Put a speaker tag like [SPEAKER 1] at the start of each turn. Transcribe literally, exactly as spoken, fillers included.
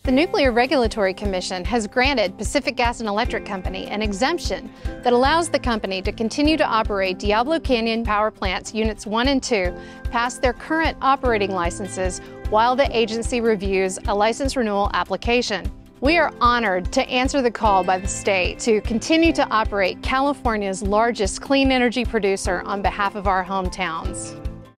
[SPEAKER 1] The Nuclear Regulatory Commission has granted Pacific Gas and Electric Company an exemption that allows the company to continue to operate Diablo Canyon Power Plant's Units one and two past their current operating licenses while the agency reviews a license renewal application. We are honored to answer the call by the state to continue to operate California's largest clean energy producer on behalf of our hometowns.